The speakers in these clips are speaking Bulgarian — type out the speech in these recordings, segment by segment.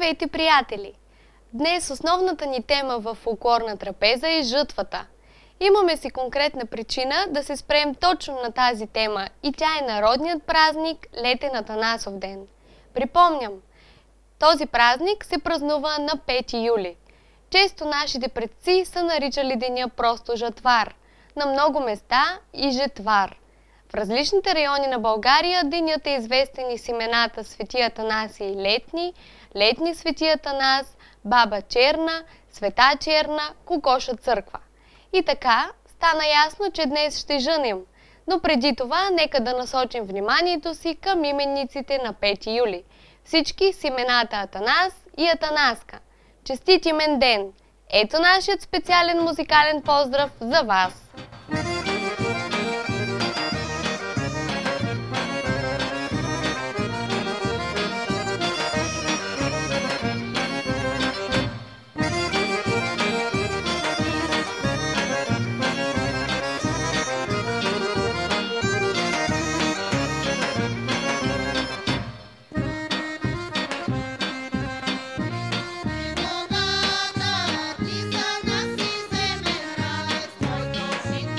Здравейте, приятели! Днес основната ни тема в фолклорна трапеза е жътвата. Имаме си конкретна причина да се спрем точно на тази тема и тя е народният празник Летен Атанасов ден. Припомням, този празник се празнува на 5 юли. Често нашите предци са наричали деня просто Жатвар, на много места и Жетвар. В различните райони на България денят е известен и с имената Свети Атанасий Летни, Летни Свети Атанас, Баба Черна, Света Черна, Кокоша църква. И така стана ясно, че днес ще жънем, но преди това нека да насочим вниманието си към именниците на 5 юли. Всички с имената Атанас и Атанаска. Честит имен ден! Ето нашият специален музикален поздрав за вас! Ти за нас си земен рай, в който си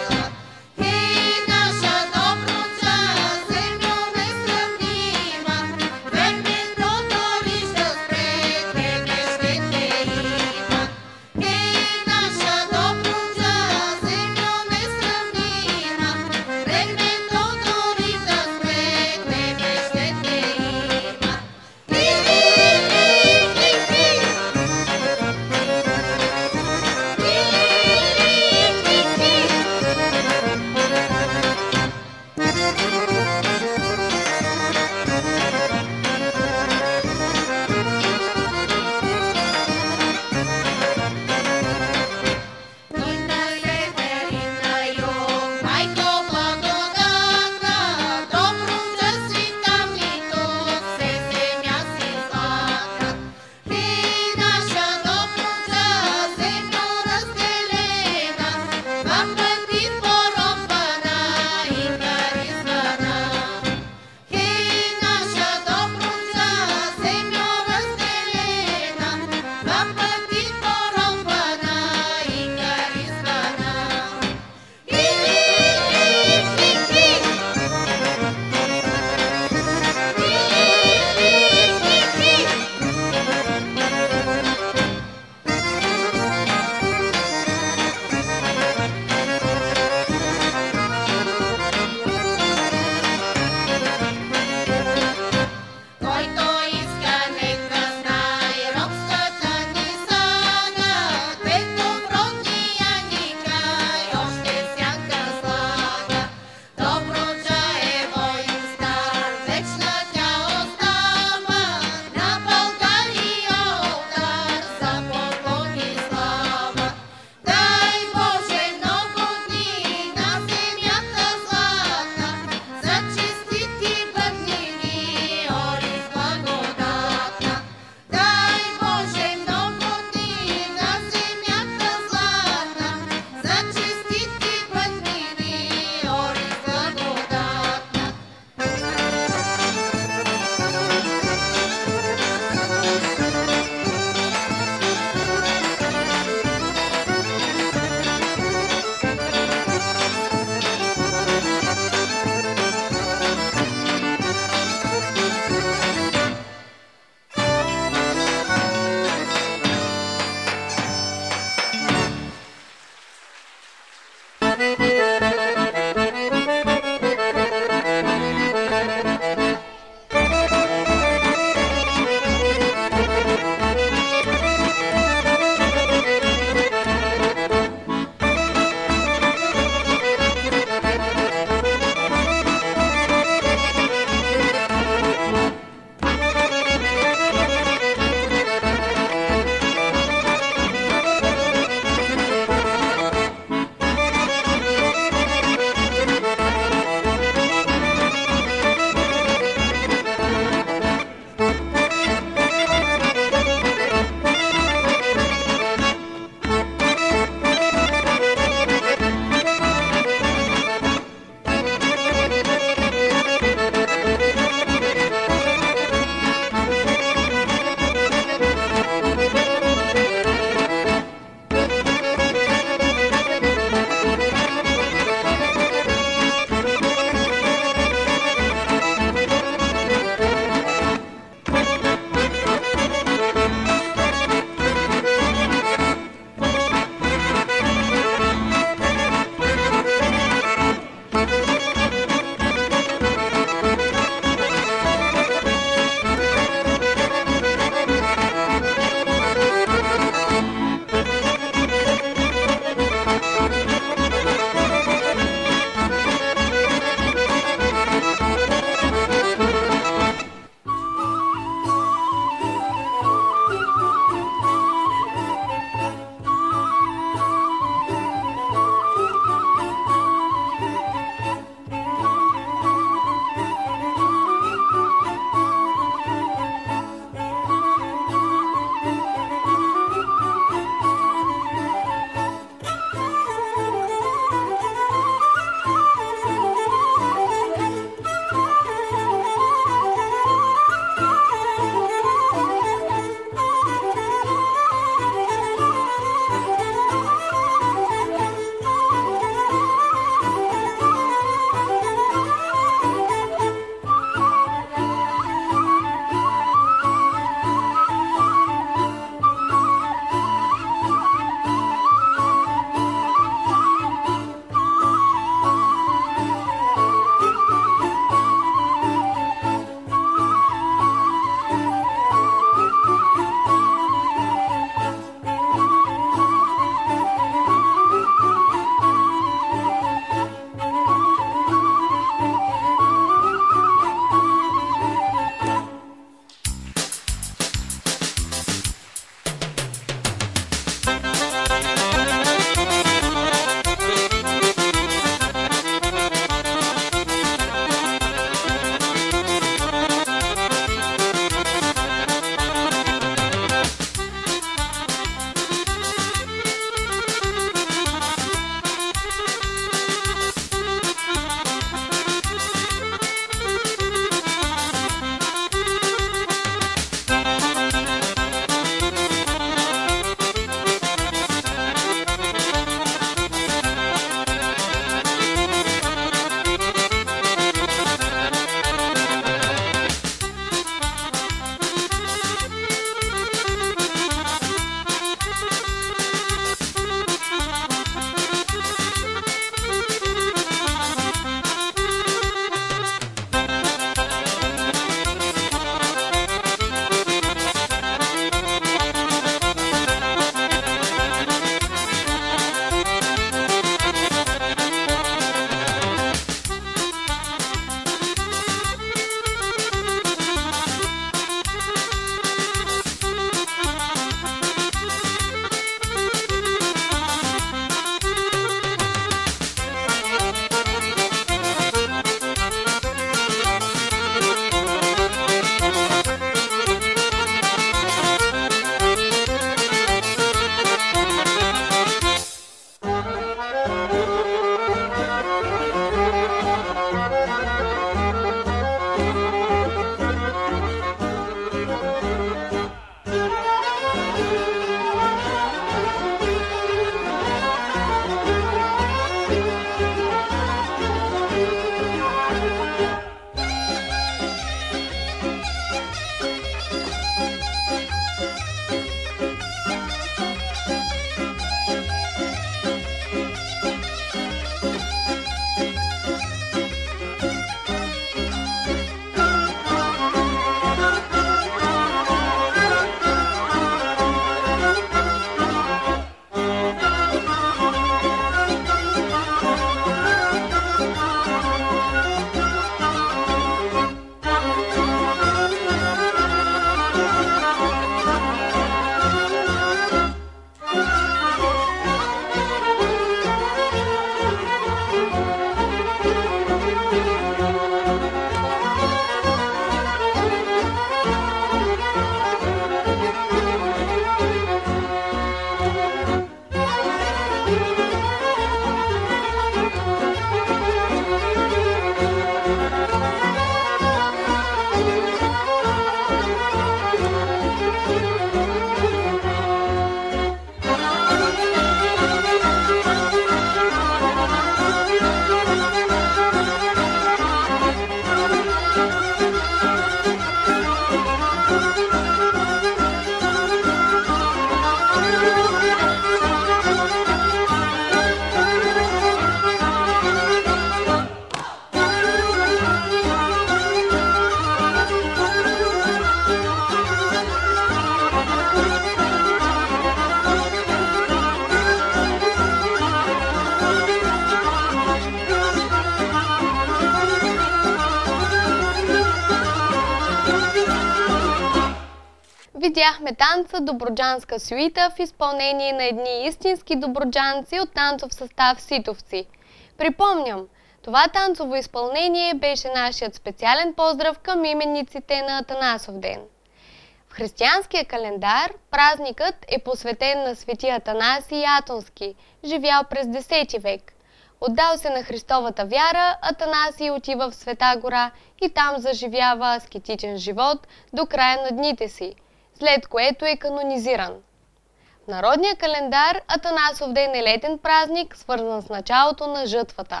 Видяхме танца Добруджанска сюита в изпълнение на едни истински добруджанци от танцов състав Ситовци. Припомням, това танцово изпълнение беше нашият специален поздрав към именниците на Атанасов ден. В християнския календар празникът е посветен на свети Атанасий Атонски, живял през 10 век. Отдал се на Христовата вяра, Атанасий отива в Света гора и там заживява аскетичен живот до края на дните си, след което е канонизиран. В народния календар Атанасов ден е летен празник, свързан с началото на жътвата.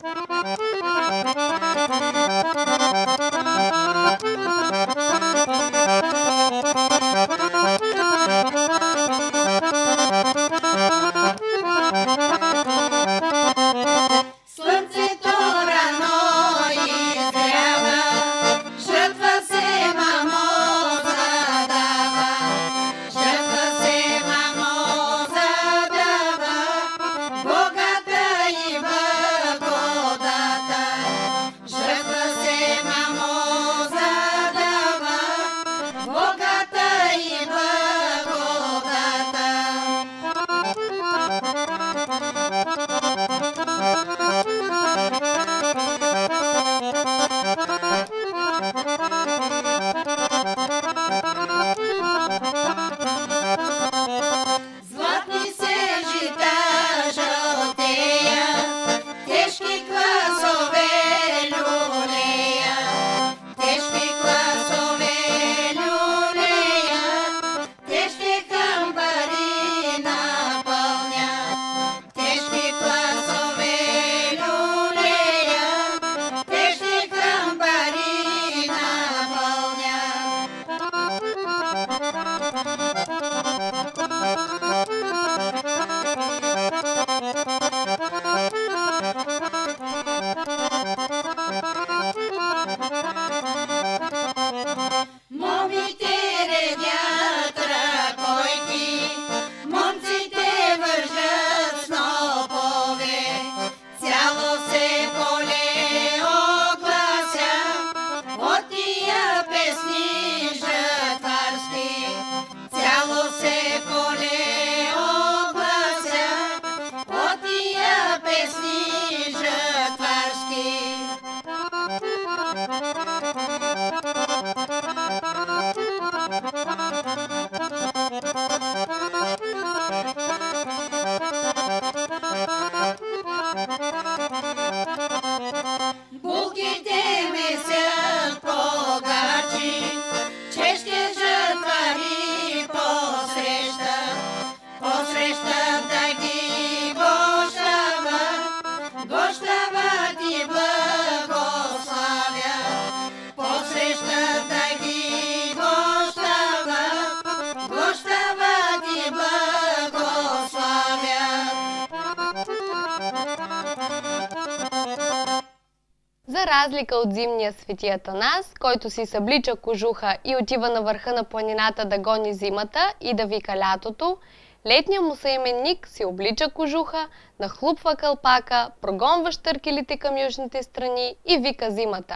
За разлика от зимния свети Атанас, който си съблича кожуха и отива на върха на планината да гони зимата и да вика лятото, летният му съименник си облича кожуха, нахлупва кълпака, прогонва щъркелите към южните страни и вика зимата.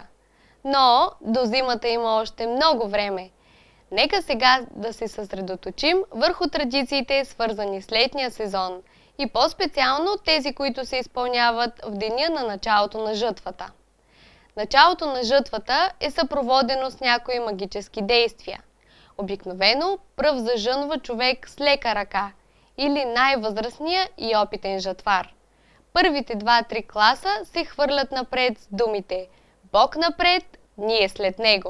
Но до зимата има още много време. Нека сега да се съсредоточим върху традициите, свързани с летния сезон и по-специално тези, които се изпълняват в деня на началото на жътвата. Началото на жътвата е съпроводено с някои магически действия. Обикновено пръв зажънва човек с лека ръка или най-възрастния и опитен жатвар. Първите 2-3 класа се хвърлят напред с думите «Бог напред, ние след него».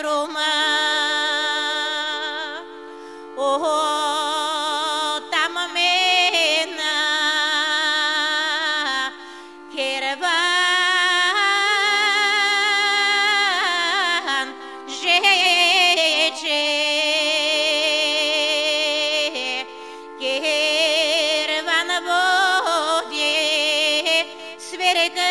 друма. Там мина керван жече, керван воде сверега.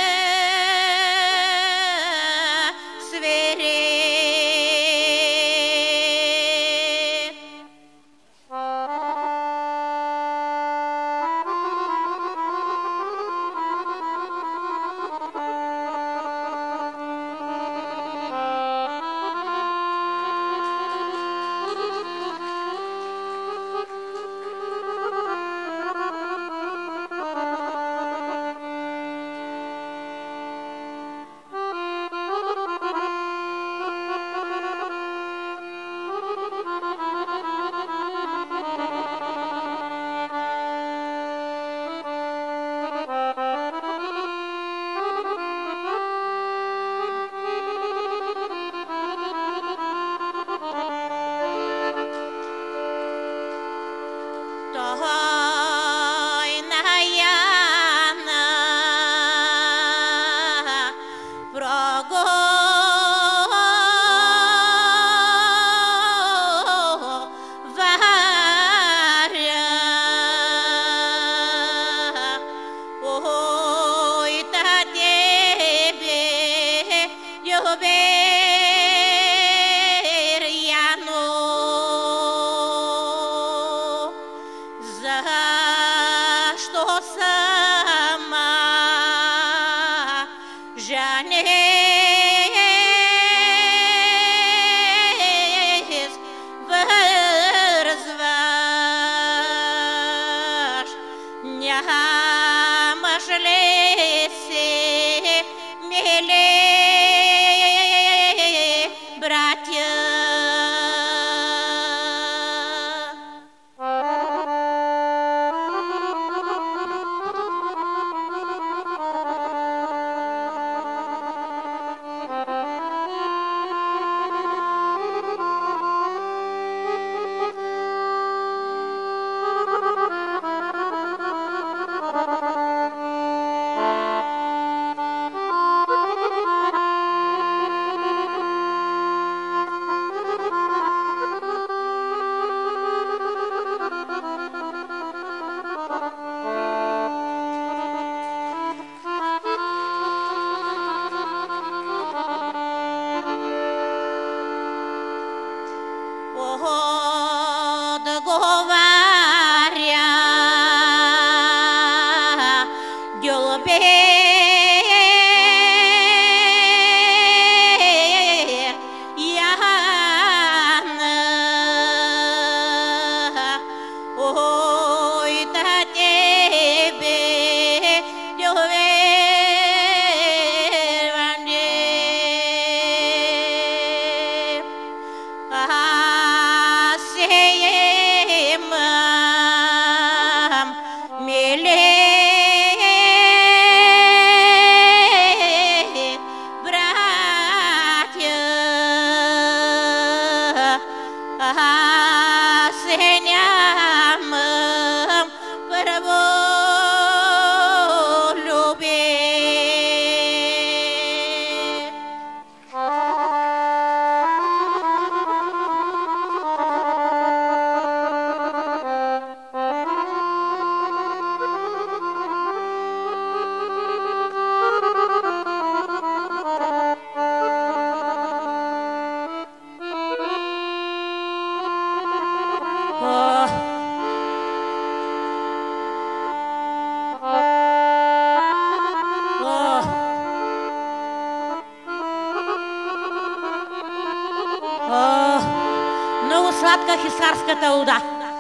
Много сладка хисарската уда.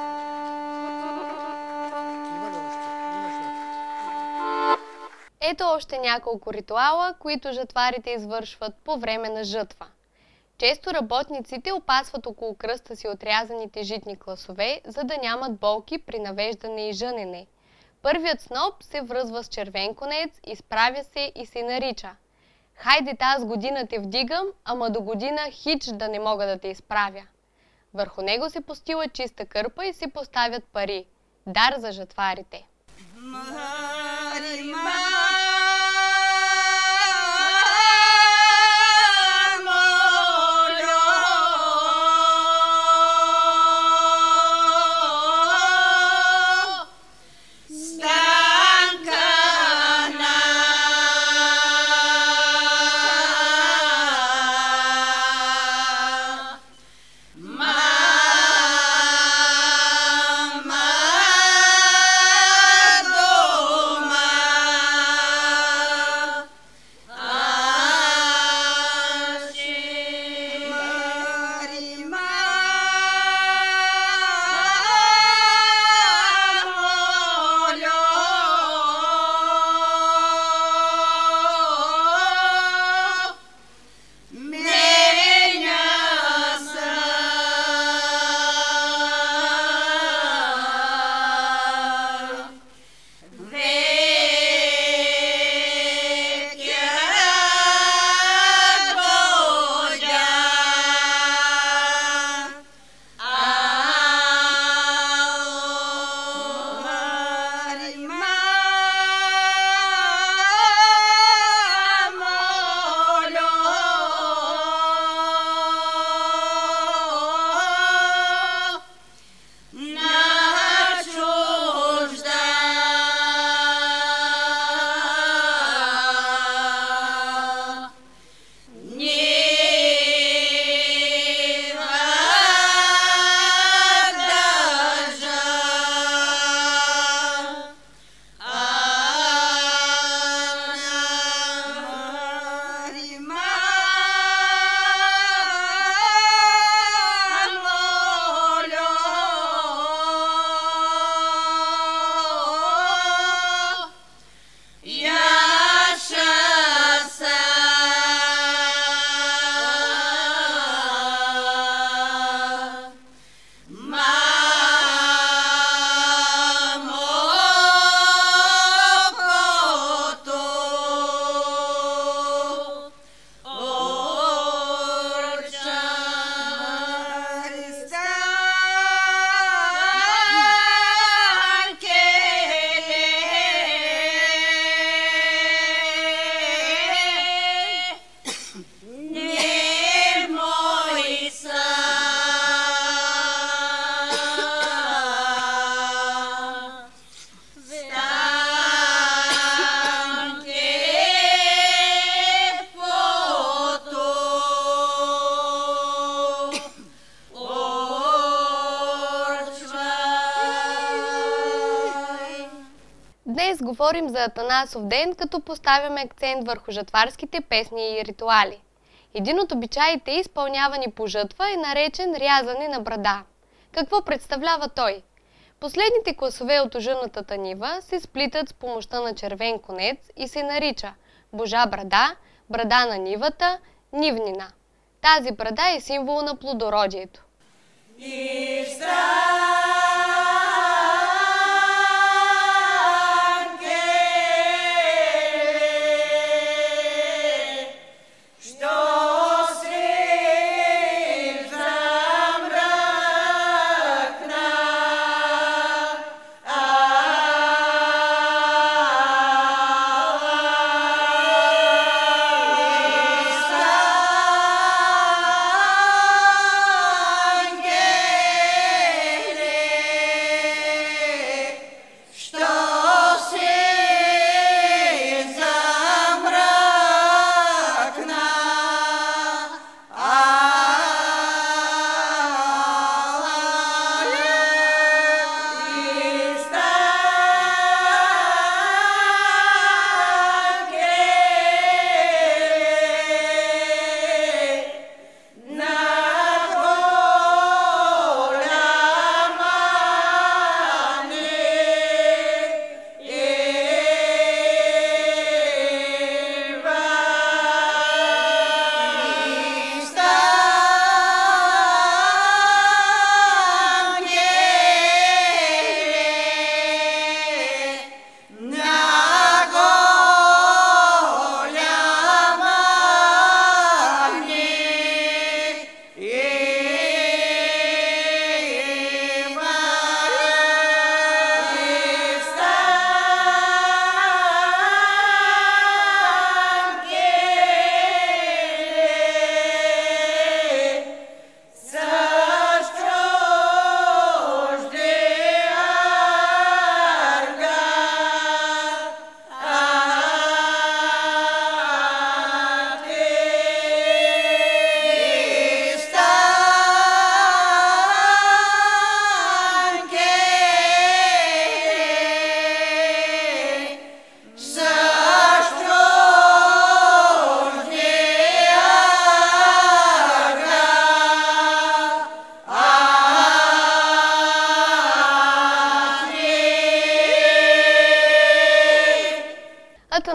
Ето още няколко ритуала, които жатварите извършват по време на жътва. Често работниците опасват около кръста си отрязаните житни класове, за да нямат болки при навеждане и жънене. Първият сноп се връзва с червен конец, изправя се и се нарича Хайде тази година те вдигам, ама до година хич да не мога да те изправя. Върху него се постила чиста кърпа и се поставят пари. Дар за жатварите. Днес говорим за Атанасов ден, като поставяме акцент върху жатварските песни и ритуали. Един от обичаите, изпълнявани по жътва, е наречен рязане на брада. Какво представлява той? Последните класове от ожънатата нива се сплитат с помощта на червен конец и се нарича Божа брада, брада на нивата, нивнина. Тази брада е символ на плодородието.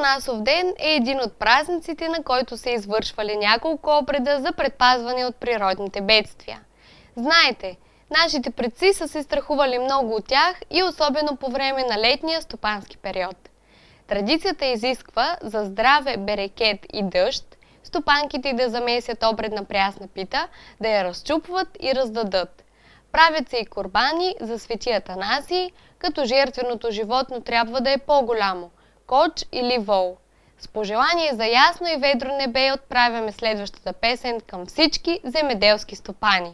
Атанасов ден е един от празниците, на който са извършвали няколко обреда за предпазване от природните бедствия. Знаете, нашите предци са се страхували много от тях и особено по време на летния стопански период. Традицията изисква за здраве, берекет и дъжд стопанките да замесят обредна прясна пита, да я разчупват и раздадат. Правят се и курбани за свети Атанасий, като жертвеното животно трябва да е по-голямо – коч или вол. С пожелание за ясно и ведро небе отправяме следващата песен към всички земеделски стопани.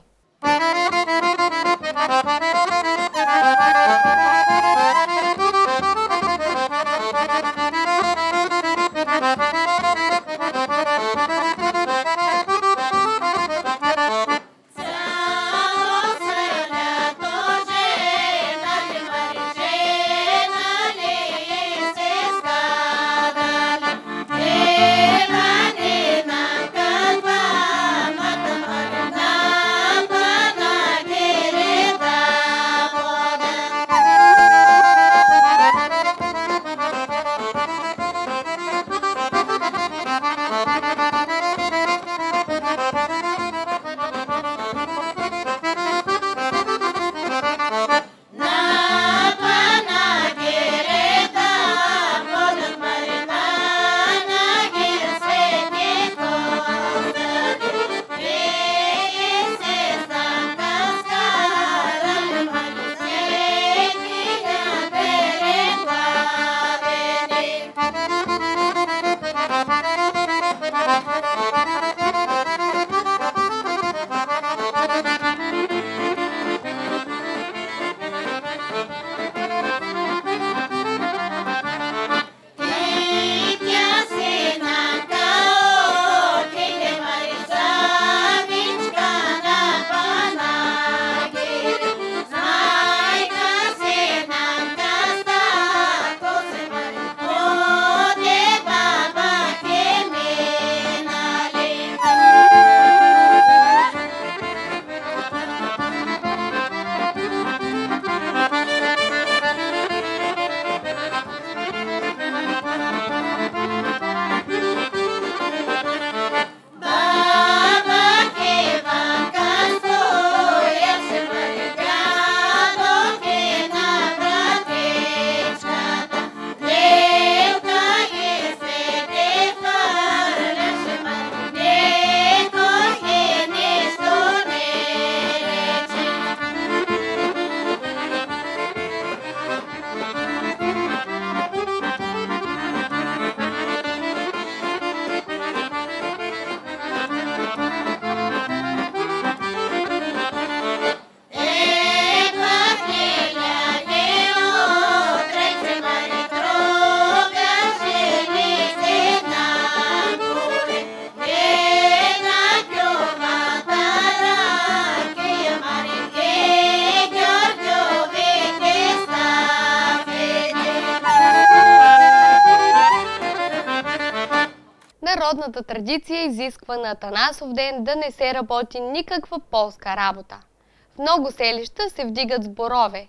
Народната традиция изисква на Атанасов ден да не се работи никаква полска работа. В много селища се вдигат сборове.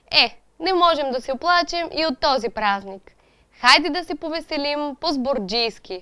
Не можем да се оплачем и от този празник. Хайде да се повеселим по-сборджийски!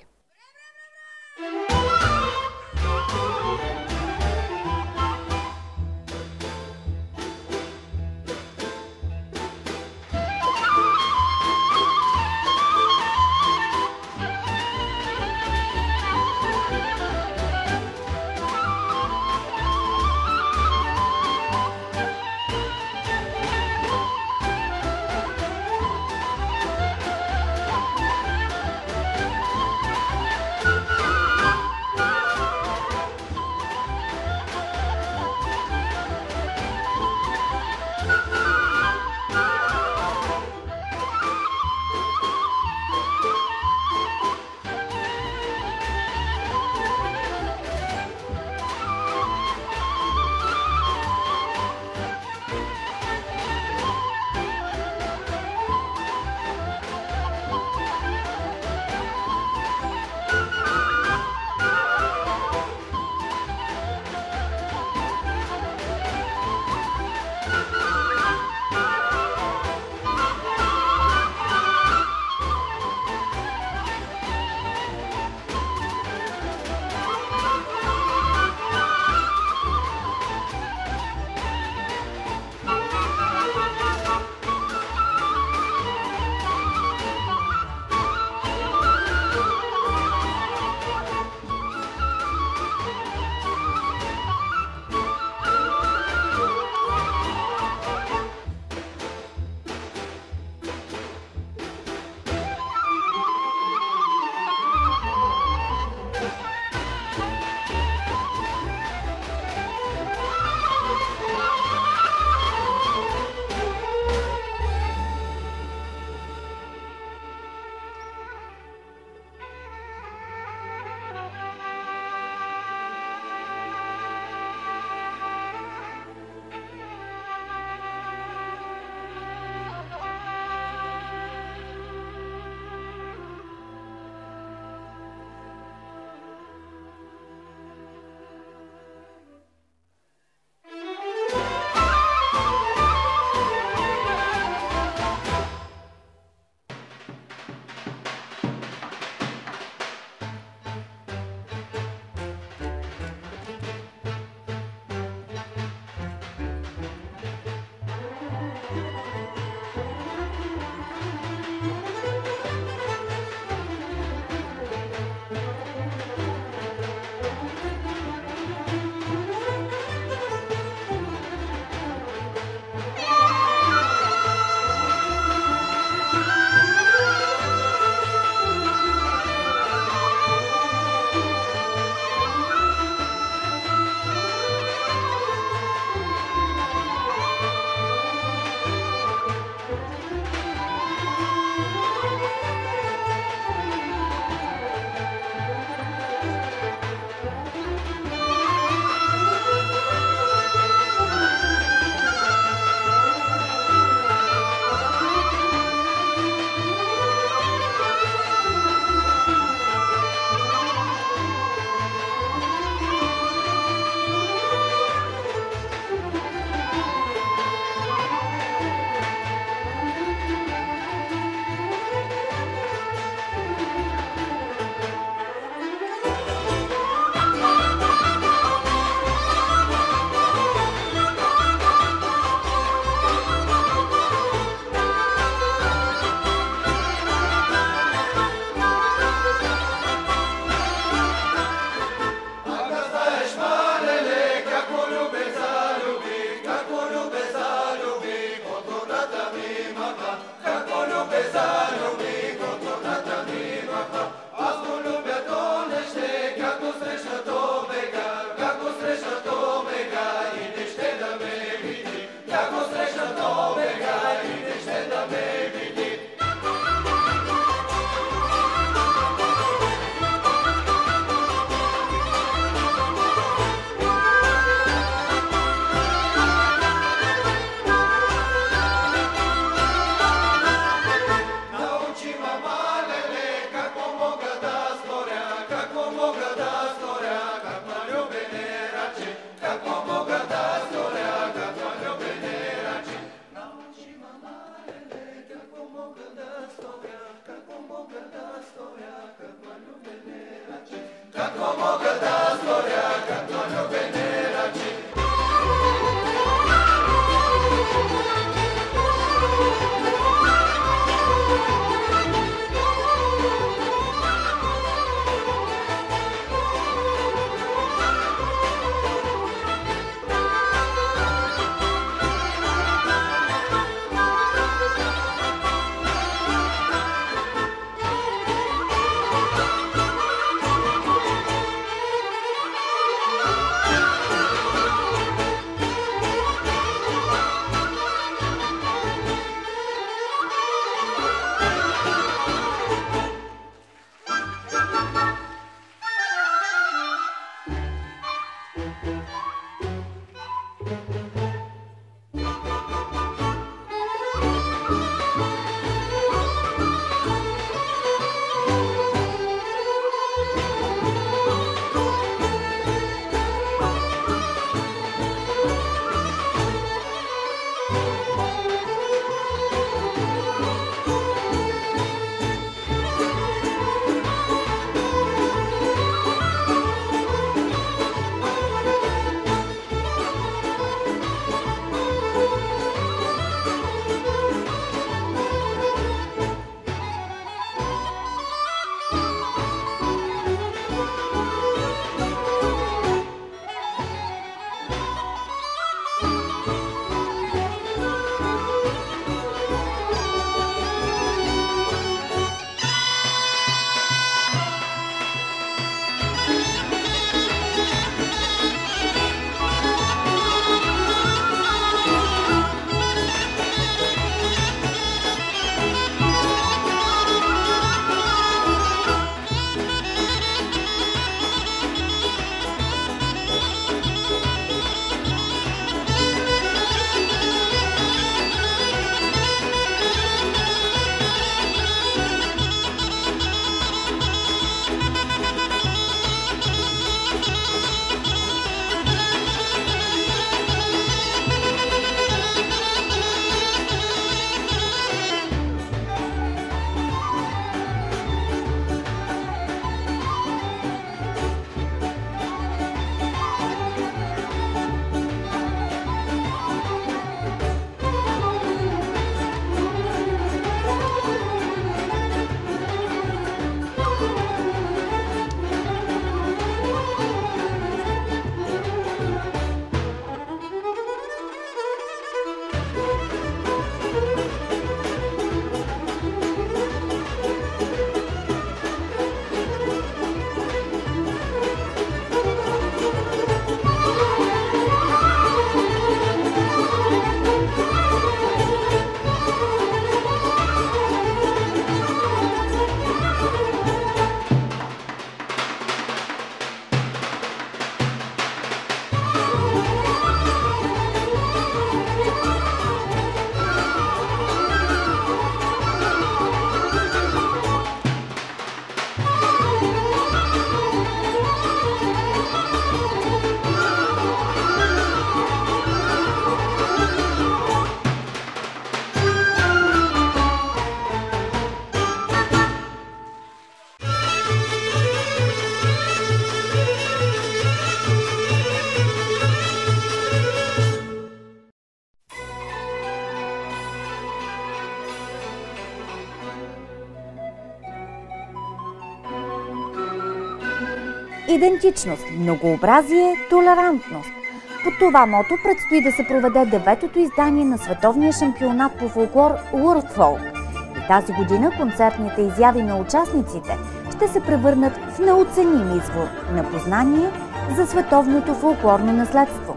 Идентичност, многообразие, толерантност. По това мото предстои да се проведе 9-то издание на световния шампионат по фолклор World Folk. И тази година концертните изяви на участниците ще се превърнат в неоценим извор на познание за световното фолклорно наследство.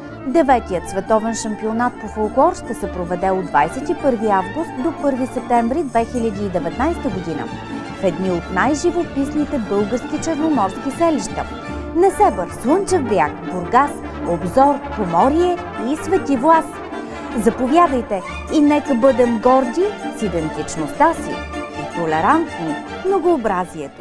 9-тият световен шампионат по фолклор ще се проведе от 21 август до 1 септември 2019 година в едни от най-живописните български черноморски селища – Несебър, Слънчев бряг, Бургас, Обзор, Поморие и Свети Влас. Заповядайте и нека бъдем горди с идентичността си и толерантни в многообразието.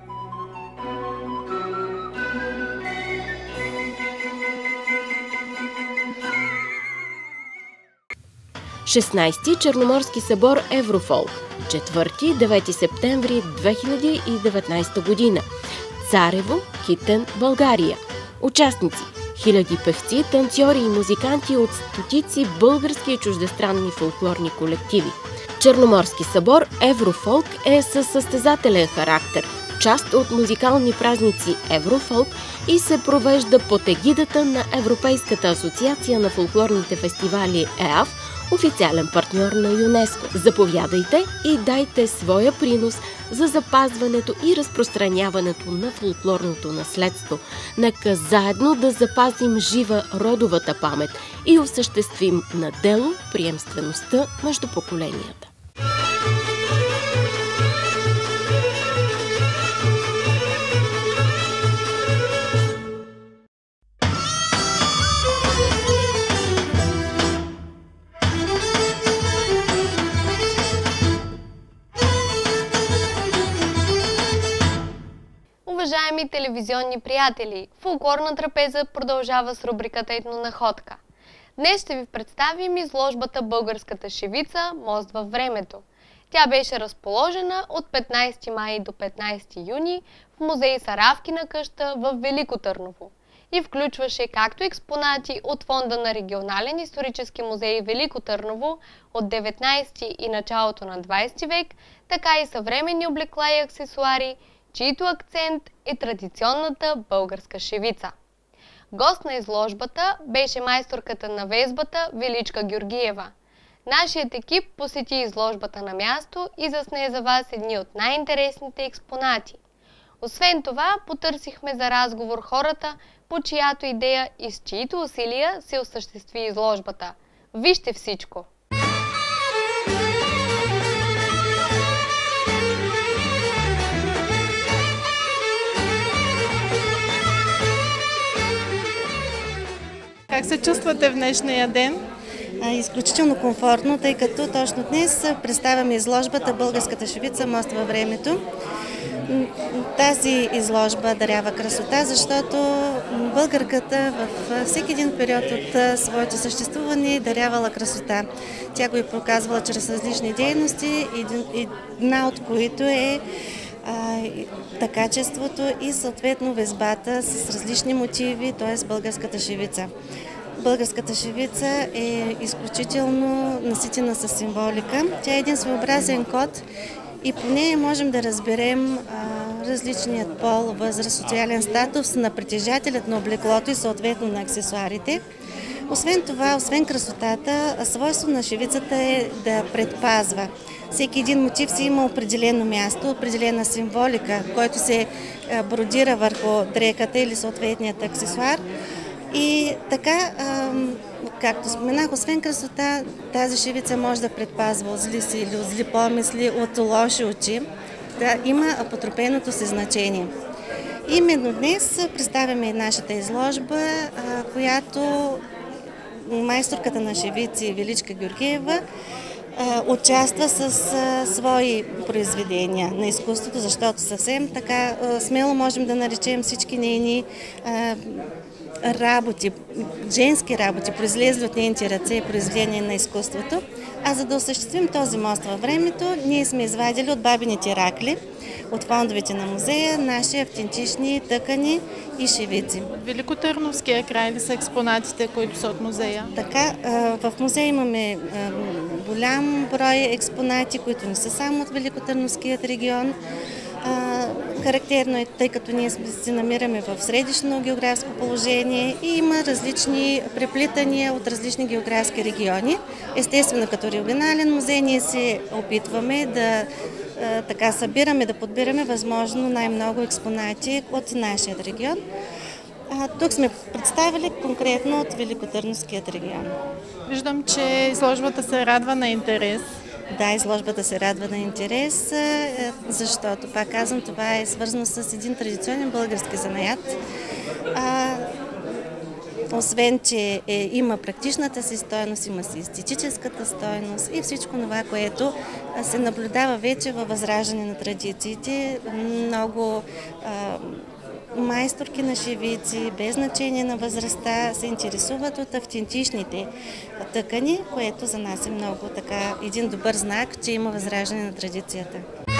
16-ти Черноморски събор Еврофолк, 4-9 септември 2019 година. Царево, Китен, България. Участници – хиляди певци, танцори и музиканти от стотици български и чуждестранни фолклорни колективи. Черноморски събор Еврофолк е със състезателен характер, част от музикални празници Еврофолк и се провежда под егидата на Европейската асоциация на фолклорните фестивали ЕАФ, официален партньор на ЮНЕСКО. Заповядайте и дайте своя принос за запазването и разпространяването на фолклорното наследство. Нека заедно да запазим жива родовата памет и осъществим на дело приемствеността между поколенията. Уважаеми телевизионни приятели, фолклорна трапеза продължава с рубриката Етнонаходка. Днес ще ви представим изложбата Българската шевица „Мост във времето“. Тя беше разположена от 15 май до 15 юни в музей Саравкина къща в Велико Търново и включваше както експонати от фонда на Регионален исторически музей Велико Търново от 19 и началото на 20 век, така и съвременни облекла и аксесуари, чието акцент е традиционната българска шевица. Гост на изложбата беше майсторката на везбата Величка Георгиева. Нашият екип посети изложбата на място и засне за вас едни от най-интересните експонати. Освен това, потърсихме за разговор хората, по чиято идея и с чиито усилия се осъществи изложбата. Вижте всичко! Как се чувствате в днешния ден? Изключително комфортно, тъй като точно днес представяме изложбата Българската шевица „Мост във времето“. Тази изложба дарява красота, защото българката във всеки един период от своето съществуване дарявала красота. Тя го е показвала чрез различни дейности, една от които е качеството и съответно везбата с различни мотиви, т.е. българската шевица. Българската шевица е изключително наситена със символика. Тя е един своеобразен код и по нея можем да разберем различният пол, възраст, социален статус на притежателят на облеклото и съответно на аксесуарите. Освен това, освен красотата, свойство на шевицата е да предпазва. Всеки един мотив си има определено място, определена символика, който се бродира върху дреката или съответният аксесуар. И така, както споменах, освен красота, тази шевица може да предпазва от зли сили, от зли помисли, от лоши очи. Да има апотропеното си значение. Именно днес представяме нашата изложба, която майсторката на шевици Величка Георгиева участва с свои произведения на изкуството, защото съвсем така смело можем да наречем всички нейни работи, женски работи, произлезли от нейните ръце, произведения на изкуството. А за да осъществим този мост във времето, ние сме извадили от бабините ракли, от фондовете на музея, наши автентични тъкани и шевици. Великотърновския край ли са експонатите, които са от музея? Така, в музея имаме голям брой експонати, които не са само от Великотърновският регион. Характерно е, тъй като ние се намираме в средищно географско положение и има различни преплитания от различни географски региони. Естествено, като регионален музей ние се опитваме да събираме, да подбираме възможно най-много експонати от нашия регион. Тук сме представили конкретно от Великотърновският регион. Виждам, че изложбата се радва на интерес. Да, изложбата се радва на интерес, защото, пак казвам, това е свързано с един традиционен български занаят. Освен, че има практичната си стойност, има си естетическата стойност и всичко това, което се наблюдава вече във възраждане на традициите. Много майсторки на шевици, без значение на възрастта, се интересуват от автентичните тъкани, което за нас е много така един добър знак, че има възраждане на традицията.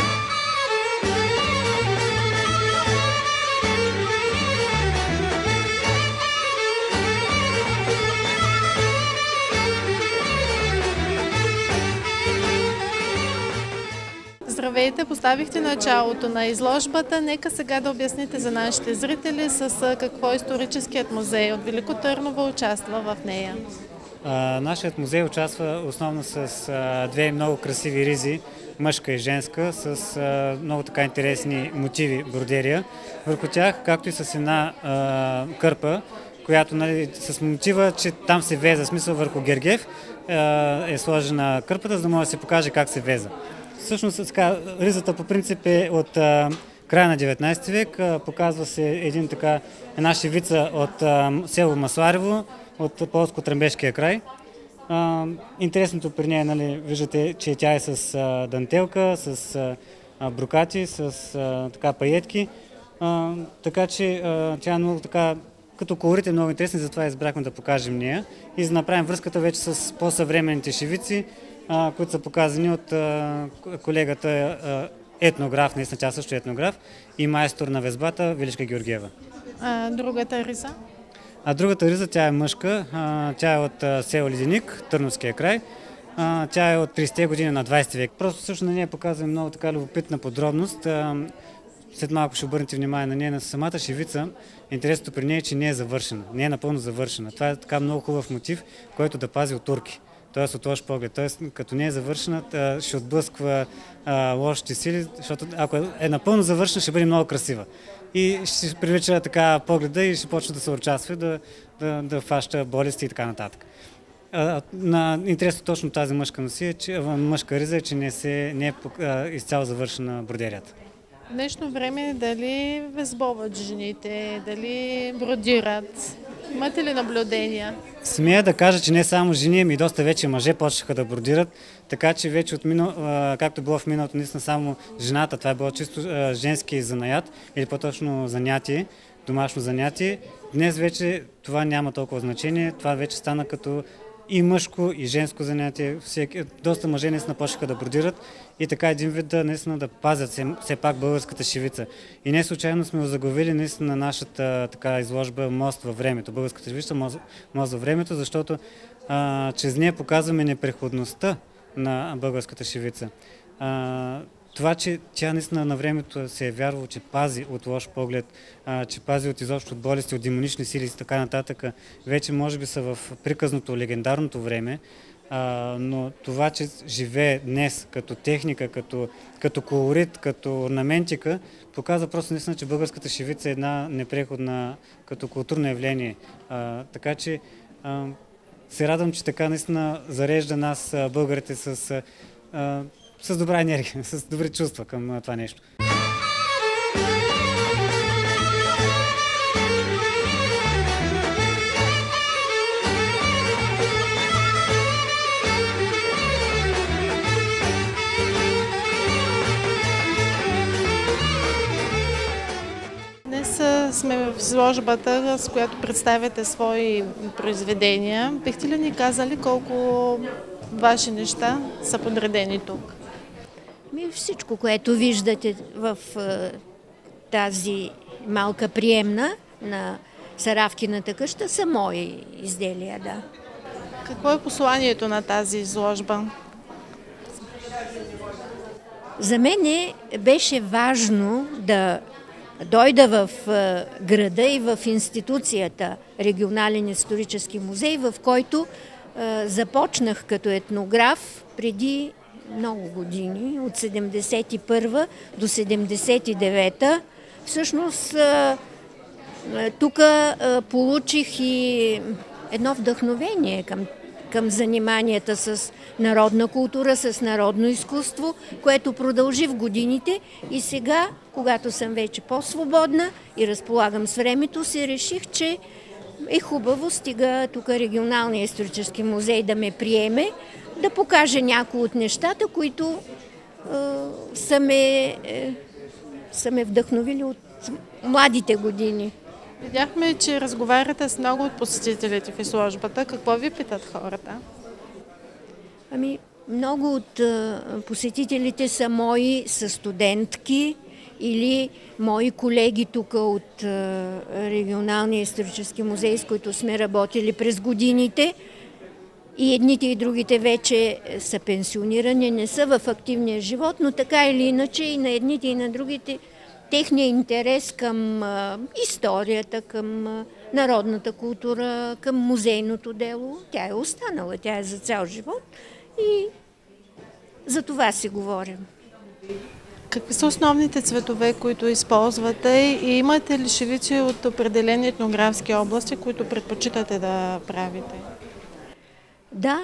Здравейте, поставихте началото на изложбата. Нека сега да обясните за нашите зрители с какво историческият музей от Велико Търново участва в нея. Нашият музей участва основно с две много красиви ризи, мъжка и женска, с много така интересни мотиви бродерия върху тях, както и с една кърпа, която с мотива, че там се веза, смисъл върху гергев е сложена кърпата, за да може да се покаже как се веза. Всъщност, ризата по принцип е от края на 19 век. Показва се една шевица от село Масларево, от Полско-Тръмбешкия край. Интересното при нея, виждате, че тя е с дантелка, с брокати, с паетки. Така че тя е много така, като колорит е много интересен, затова избрахме да покажем нея и да направим връзката вече с по-съвременните шивици, които са показани от колегата етнограф, наистина тя също е етнограф и майстор на везбата Величка Георгиева. Другата риза? Другата риза, тя е мъжка, тя е от село Леденик, Търновския край. Тя е от 30-те години на 20 век. Просто също на нея показваме много така любопитна подробност. След малко ще обърнете внимание на нея, на самата шивица. Интересното при нея е, че не е завършена, не е напълно завършена. Това е така много хубав мотив, който да пази от урки, т.е. от лош поглед. Т.е. като не е завършена, ще отблъсква лошите сили, защото ако е напълно завършена, ще бъде много красива. И ще привлича така погледа и ще почне да се участва, да фаща болести и така нататък. Интересно точно тази мъжка риза е, че не е изцяло завършена бродерията. В днешно време дали везбоват жените, дали бродират? Имате ли наблюдения? Смея да кажа, че не само жени, ами и доста вече мъже почнаха да бродират, така че вече както било в миналото, наистина само жената, това е било чисто женски занаят или по-точно занятие, домашно занятие. Днес вече това няма толкова значение, това вече стана като и мъжко, и женско занятие. Доста мъже наистина почнаха да бродират и така един вид да пазят все пак българската шивица. И не случайно сме озаглавили наистина нашата така изложба "Мост във времето", българската шивица "Мост във времето", защото чрез нея показваме непреходността на българската шивица. Това, че тя наистина на времето се е вярвало, че пази от лош поглед, че пази от изобщо от болести, от демонични сили и така нататък, вече може би са в приказното, легендарното време, но това, че живее днес като техника, като колорит, като орнаментика, показва просто наистина, че българската шивица е една непреходна като културно явление. Така че се радвам, че така наистина зарежда нас българите с добра енергия, с добри чувства към това нещо. Днес сме в изложбата, с която представяте свои произведения. Бихте ли ни казали колко ваши неща са подредени тук? Всичко, което виждате в тази малка приемна на Саравкината къща, са мои изделия, да. Какво е посланието на тази изложба? За мен беше важно да дойда в града и в институцията Регионален исторически музей, в който започнах като етнограф преди много години, от 71 до 79. Всъщност тук получих и едно вдъхновение към заниманията с народна култура, с народно изкуство, което продължи в годините и сега, когато съм вече по-свободна и разполагам с времето, се реших, че е хубаво, стига тук Регионалния исторически музей да ме приеме, да покажа някои от нещата, които са ме вдъхновили от младите години. Видяхме, че разговаряте с много от посетителите в изложбата. Какво ви питат хората? Много от посетителите са мои състудентки или мои колеги тук от Регионалния исторически музей, с които сме работили през годините. И едните и другите вече са пенсионирани, не са в активния живот, но така или иначе и на едните и на другите техния интерес към историята, към народната култура, към музейното дело, тя е останала, тя е за цял живот и за това си говорим. Какви са основните цветове, които използвате и имате ли шивици от определени етнографски области, които предпочитате да правите? Да,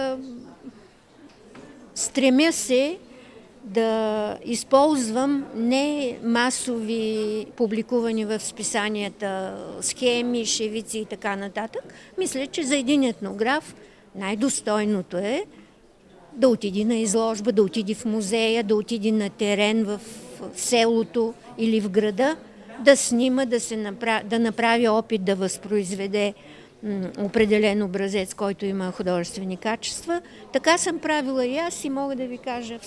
стремя се да използвам не масови публикувани в списанията схеми, шивици и така нататък. Мисля, че за един етнограф най-достойното е да отиде на изложба, да отиде в музея, да отиде на терен в селото или в града да снима, да направи опит да възпроизведе определен образец, който има художествени качества. Така съм правила и аз и мога да ви кажа,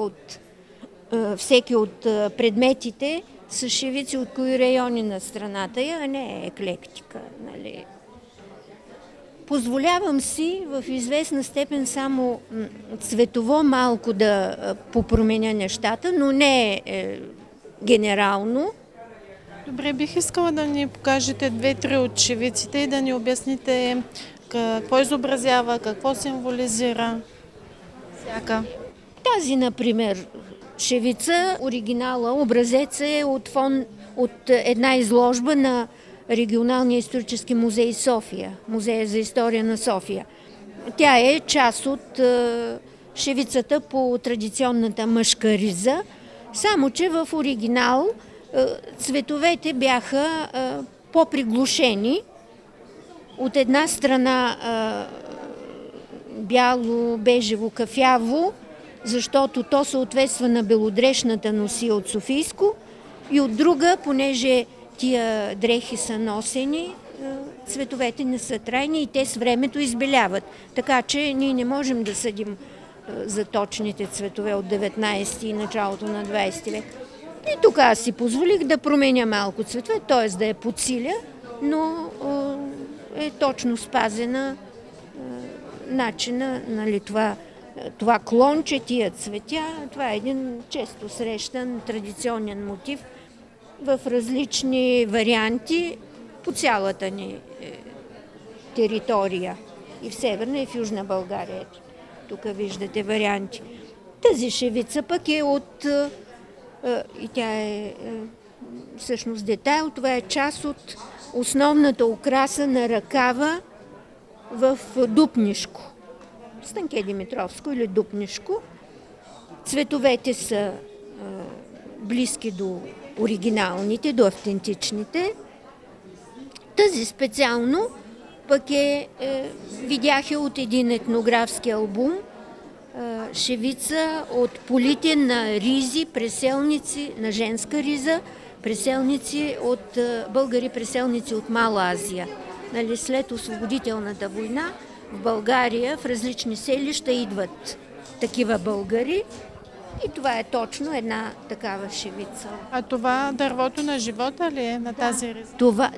всеки от предметите са шевици от кои райони на страната, а не еклектика. Нали? Позволявам си в известна степен само цветово малко да попроменя нещата, но не генерално. Добре, бих искала да ни покажете 2-3 от шевиците и да ни обясните какво изобразява, какво символизира всяка. Тази, например, шевица, оригинала, образец е от една изложба на Регионалния исторически музей София, Музея за история на София. Тя е част от шевицата по традиционната мъжка риза, само че в оригинал цветовете бяха по-приглушени. От една страна бяло, бежево, кафяво, защото то съответства на белодрешната носия от Софийско, и от друга, понеже тия дрехи са носени, цветовете не са трайни и те с времето избеляват. Така че ние не можем да съдим за точните цветове от 19 и началото на 20 век. И тук аз си позволих да променя малко цветове, т.е. да я подсиля, но е точно спазена начина, нали, това клонче, тия цветя. Това е един често срещан традиционен мотив в различни варианти по цялата ни територия. И в Северна, и в Южна България. Тук виждате варианти. Тази шевица пък е и тя е всъщност детайл. Това е част от основната украса на ръкава в дупнишко. Станке Димитровско или дупнишко. Цветовете са близки до оригиналните, до автентичните. Тази специално пък видях от един етнографски албум, шевица от полите на ризи, преселници, на женска риза, българи преселници от Мала Азия. Нали, след освободителната война в България в различни селища идват такива българи. И това е точно една такава шевица. А това дървото на живота ли е на тази риза?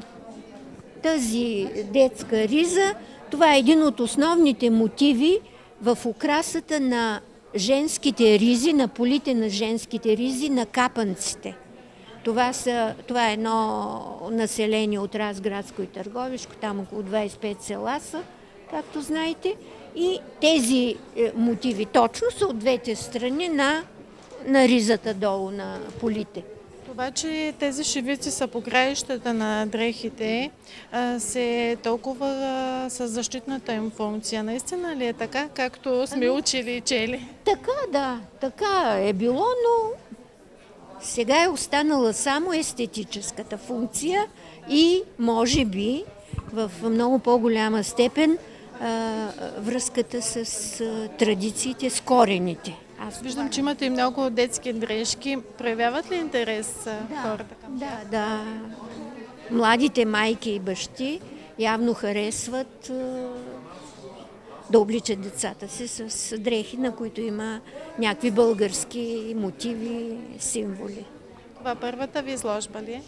Тази детска риза, това е един от основните мотиви в украсата на женските ризи, на полите на женските ризи, на капанците. Това е едно население от Разградско и Търговишко, там около 25 села са, както знаете. И тези мотиви точно са от двете страни на ризата долу на полите. Това, че тези шевици са по краищата на дрехите, се толкова с защитната им функция. Наистина ли е така, както сме учили и чели? Така, да. Така е било, но сега е останала само естетическата функция и може би в много по-голяма степен връзката с традициите, с корените. Виждам, че имате и много детски дрежки. Проявяват ли интерес хората към това? Да. Младите майки и бащи явно харесват да обличат децата си с дрехи, на които има някакви български мотиви, символи. Това първата ви изложба ли е?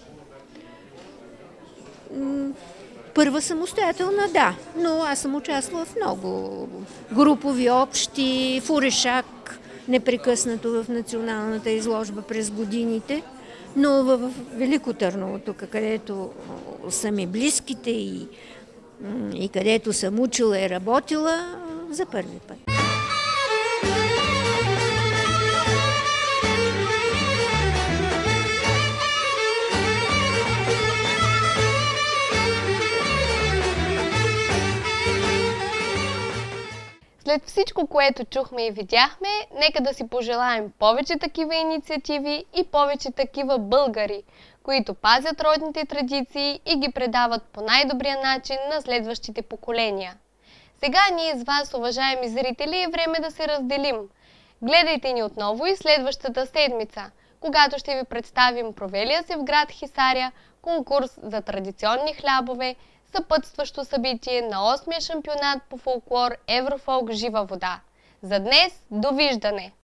Първа самостоятелна, да, но аз съм участвала в много групови, общи, в Орешак, непрекъснато в националната изложба през годините, но в Велико Търново, тук, където са ми близките и където съм учила и работила, за първи път. След всичко, което чухме и видяхме, нека да си пожелаем повече такива инициативи и повече такива българи, които пазят родните традиции и ги предават по най-добрия начин на следващите поколения. Сега ние с вас, уважаеми зрители, е време да се разделим. Гледайте ни отново и следващата седмица, когато ще ви представим провелия се в град Хисаря конкурс за традиционни хлябове, съпътстващо събитие на 8-я шампионат по фолклор Еврофолк Жива вода. За днес, довиждане!